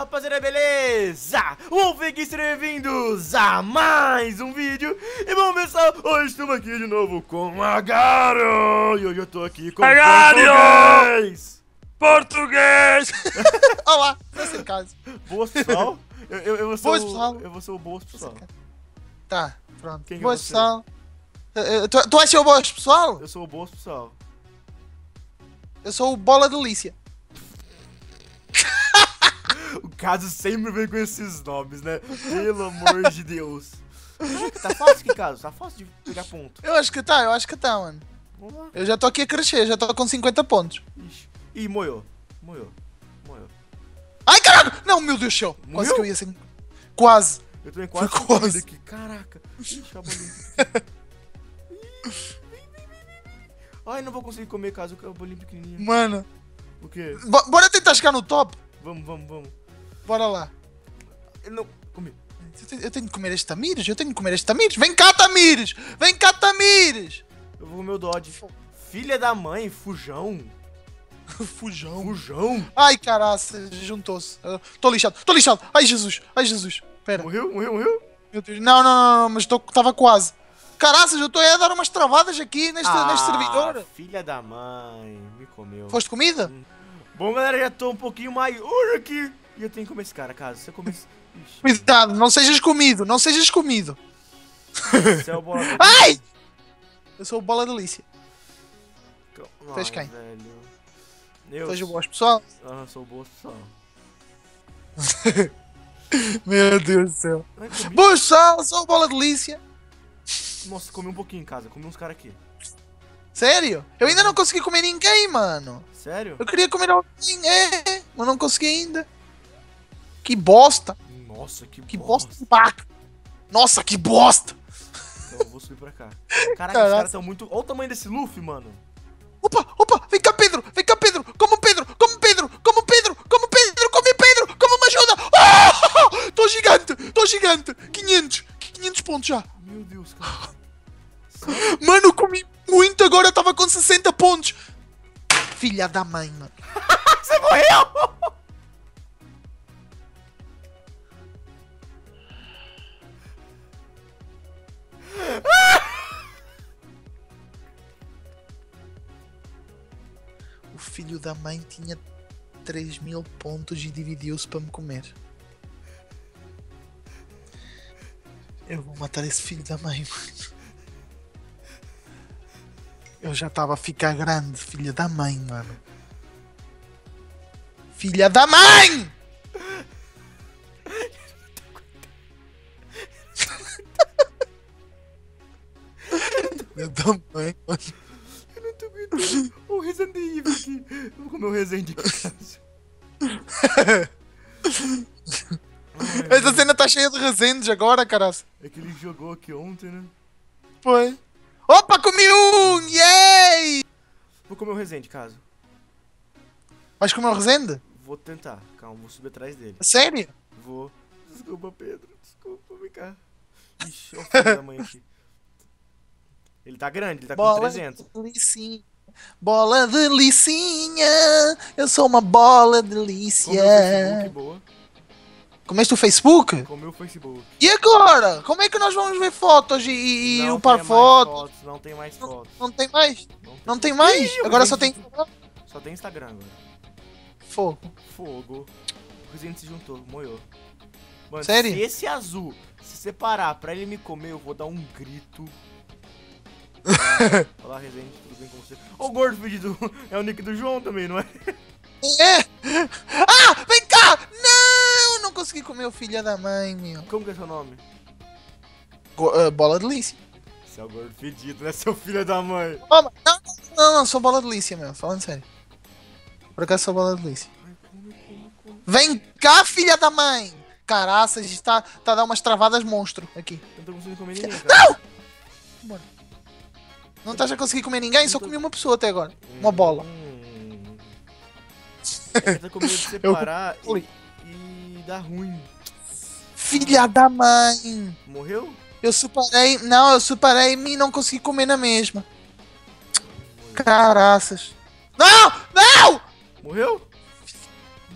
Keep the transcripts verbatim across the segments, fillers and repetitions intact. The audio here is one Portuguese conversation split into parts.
rapaziada, beleza? Um fiquem bem-vindos a mais um vídeo. E bom, pessoal, hoje estamos aqui de novo com a Garo. E hoje eu tô aqui com português. Português! Olá, nesse caso. Boas, pessoal? Eu, eu, eu, vou ser Boas, o, pessoal. eu vou ser o Boas, pessoal. Tá, pronto. Quem que Boas, é você? pessoal. Uh, Tu, tu és o Boas, pessoal? Eu sou o Boas, pessoal. Eu sou o Bola Delícia. O caso sempre vem com esses nomes, né? Pelo amor de Deus. Tá fácil aqui, caso. Tá fácil de pegar ponto. Eu acho que tá, eu acho que tá, mano. Vamos lá. Eu já tô aqui a crescer, já tô com cinquenta pontos. Ixi. Ih, moiou. Moiou. Moiou. Ai, caralho! Não, meu Deus do céu. Quase Morreu? que eu ia assim. Quase. Eu tô em quase Foi cinco quase. aqui. Caraca. Ixi, a bolinha. Ih, vem, vem, vem, vem, vem. Ai, não vou conseguir comer, caso o bolinho pequenininho. Mano. O quê? Bo- Bora tentar chegar no top. Vamos, vamos, vamos. Bora lá. Eu não... Comi. Eu tenho, eu tenho que comer este Tamires, eu tenho que comer este Tamires. Vem cá, Tamires! Vem cá, Tamires! Eu vou comer o Dodge. Filha da mãe, fujão. Fujão. Fujão. Ai, caraca, juntou-se. Eu Tô lixado, tô lixado. Ai, Jesus, ai, Jesus. Pera. Morreu, morreu, morreu. Meu Deus. Não, não, não, não, mas tô, tava quase. Caraças, eu tô aí a dar umas travadas aqui neste, neste servidor. Filha da mãe. Me comeu. Foste comida? Bom, galera, já tô um pouquinho maior aqui. E eu tenho que comer esse cara, caso. Se eu comer esse... Ixi. Cuidado, não sejas comido, não sejas comido. Você é o bola... Ai! Eu sou o Bola Delícia. Ai, Fez quem? velho. Eu... Seja boas, pessoal. Ah, sou o Boas, pessoal. Meu Deus do céu. Ai, comi. Boas, pessoal, sou o Bola Delícia. Nossa, comi um pouquinho em casa. Comi uns caras aqui. Sério? Eu ainda não consegui comer ninguém, mano. Sério? Eu queria comer alguém, é, mas não consegui ainda. Que bosta. Nossa, que, Que bosta. bosta de vaca. Nossa, que bosta. Então eu vou subir pra cá. Caraca, Caraca. os caras tão muito... Olha o tamanho desse Luffy, mano. Opa, opa, vem cá, Pedro, vem cá, Pedro, como Pedro, como Pedro, como Pedro, como Pedro, come Pedro, como me ajuda. Oh, tô gigante, tô gigante, quinhentos, quinhentos pontos já. Meu Deus, cara. Mano, comi muito agora, tava com sessenta pontos. Filha da mãe, mano. Você morreu! O filho da mãe tinha três mil pontos e dividiu-se para me comer. Eu vou matar esse filho da mãe, mano. Eu já estava a ficar grande, filha da mãe, mano. Filha da mãe! Filha da mãe, mano. Eu não tô aguentando. O Resident Evil aqui. Eu vou comer o Resident aqui. Essa cena tá cheia de resendes agora, caraça. É que ele jogou aqui ontem, né? Foi. Opa, comi um! Yay! Vou comer o Resident, caso. Vais comer o resende? Vou tentar. Calma, vou subir atrás dele. Sério? Vou. Desculpa, Pedro. Desculpa, vem cá. Ixi, olha o filho da mãe aqui. Ele tá grande, ele tá com Bola trezentos. de licinha. Bola de licinha. Eu sou uma bola de Comeu o delícia. Facebook, boa. Comeste o Facebook? Comeu o Facebook. E agora? Como é que nós vamos ver fotos e, e Não upar tem mais fotos? fotos. Não tem mais fotos. Não tem mais? Não Não tem mais? Ih, o Agora só tem Resident- Só tem Instagram agora. fogo. Fogo. O Resident se juntou, moiou. Mano, Sério? se esse azul se separar pra ele me comer, eu vou dar um grito. Olá, Resident, tudo bem com você? Ô, gordo pedido. É o nick do João também, não é? É! Ah! Vem cá! Não! Não consegui comer o filho da mãe, meu. Como que é seu nome? Go- ah, bola de delícia. Você é o gordo pedido, né? Seu filho da mãe. Oh, não, não, não, não, sou bola de delícia, meu. Falando sério. Por acaso sou bola de delícia. Ai, come, come, come. Vem cá, filha da mãe! Caraças, está tá a dar umas travadas monstro aqui. Eu não tô conseguindo comer ninguém, cara. Não! Não estás a conseguir comer ninguém? Só comi uma pessoa até agora. Uma bola. Hum. É que tá com medo de separar Eu- e, e dar ruim. Filha da mãe! Morreu? Eu separei. Não, eu separei-me e não consegui comer na mesma. Caraças. Não! Não! Morreu?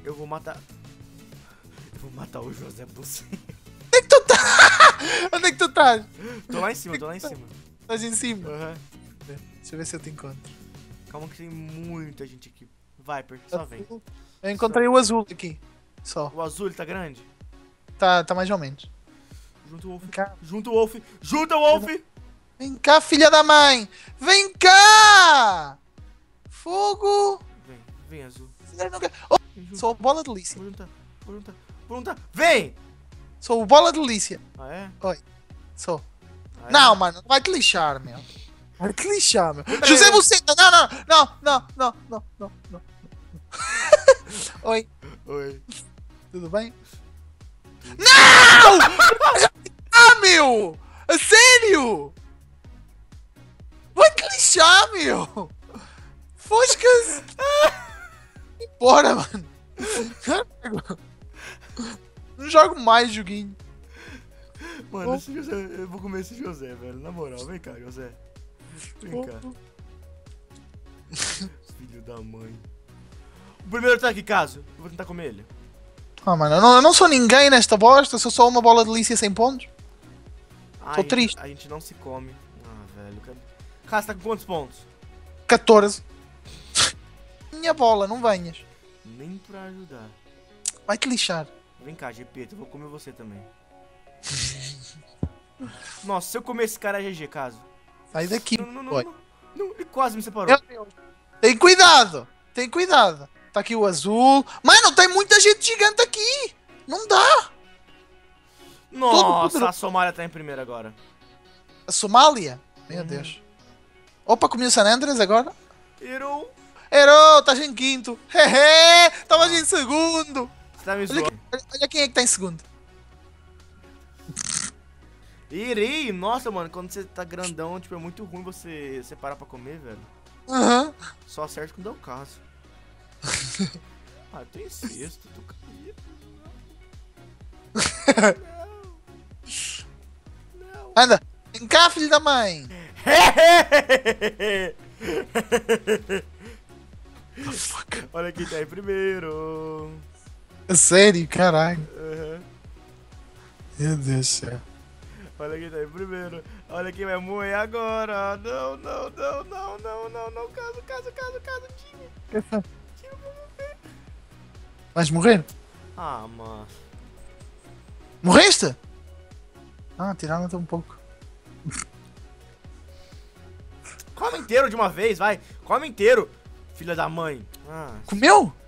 Eu vou matar... Eu vou matar o José Bucem. Onde é que tu tá? Onde é que tu estás? Tô lá em cima, tô lá em cima. Estás em cima? Uhum. Deixa eu ver se eu te encontro. Calma que tem muita gente aqui. Viper, só vem. Eu encontrei o azul aqui. Só. O azul, ele tá grande? Tá, tá mais ou menos. Junta o Wolf. Vem cá. Junta o Wolf. Junta o Wolf. Vem cá, filha da mãe! Vem cá! Fogo! Vem, vem, azul. Oh, Vem, junta. sou o bola delícia. Vou juntar, vou juntar, vou juntar. Vem! Sou o bola delícia. Ah, é? Oi. Sou. Ah, é? Não, mano, vai te lixar, meu. Vai te lixar, meu. Pera José aí. Buceta! Não, não, não, não, não, não, não, não. Oi, Oi. tudo bem? Não! Ah, meu! A sério! Vai te lixar, meu! Foscas! Bora, mano! Não jogo mais joguinho. Mano, Oh. esse José, eu vou comer esse José, velho. Na moral, vem cá, José. Vem cá. Filho da mãe. O primeiro tá aqui, caso. Eu vou tentar comer ele. Ah, mano, eu não, eu não sou ninguém nesta bosta, sou só uma bola delícia sem pontos. Ah, Tô a gente- triste. A gente não se come. Ah, velho. Cadê? Caso, tá com quantos pontos? catorze. Minha bola, não venhas. Nem pra ajudar. Vai te lixar. Vem cá, G P, eu vou comer você também. Nossa, se eu comer esse cara é G G, caso. Sai daqui. Não, não, não, Oi. não, não, ele quase me separou. Meu Deus. Tem cuidado. Tem cuidado. Tá aqui o azul. Mano, tem muita gente gigante aqui. Não dá. Nossa, todo- a Somália tá em primeiro agora. A Somália. Meu Uhum. Deus. Opa, comi o San Andreas agora. Hero, Herô, estás em quinto. Hehe, estavas em segundo. você tá me Olha, zoando. olha- olha quem é que está em segundo. Irei, nossa, mano, quando você tá grandão, tipo, é muito ruim você separar pra comer, velho. Aham. Só acerta quando é o caso. Ah, eu tô em sexto, tô caído. Não. Não. Anda. Vem cá, filho da mãe. Olha quem tá em primeiro. A sério, caralho. Uhum. Meu Deus do céu. Olha quem tá em primeiro. Olha quem vai morrer agora. Não, não, não, não, não, não, não. Caso, caso, caso, caso, time. Time, vamos ver. Vais morrer? Ah, mano. Morreste? Ah, tiraram-te um pouco. Come inteiro de uma vez, vai. Come inteiro, filha da mãe. Ah, Comeu?